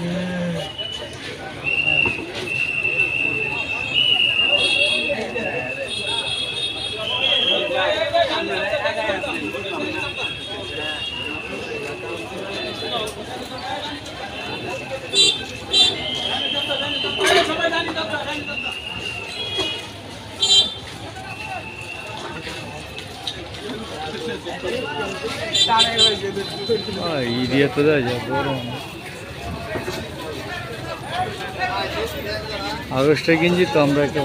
ইডিয়া তো যায় আগস্টে কিনছি তো আমরা একটা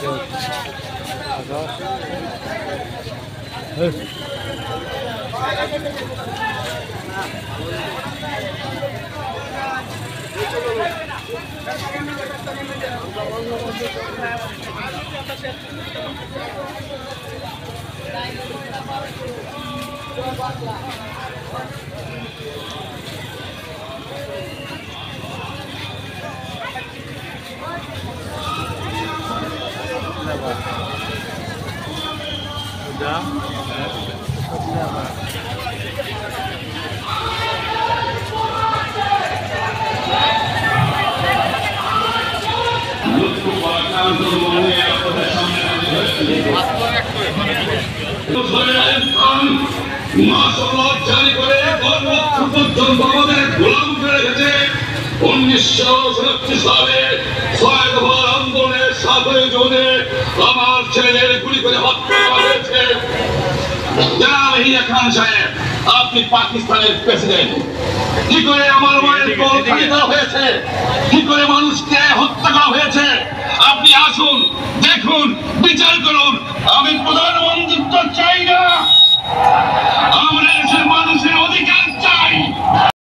জারি করে গোলাম করে রেখেছে 1937 সালে 6 দফার আন্দোলনের 7 জুনে আমার ছেলেদের গুলি করে হত্যা করা হয়েছে। জনাব ইয়াহিয়া খান সাহেব, আপনি পাকিস্তানের প্রেসিডেন্ট, কি করে আমার মায়ের কোল খালি করা হয়েছে, কি করে মানুষকে হত্যা করা হয়েছে, আপনি আসুন, দেখুন, বিচার করুন। আমি প্রধানমন্ত্রিত্ব চাই না, আমরা মানুষের অধিকার চাই।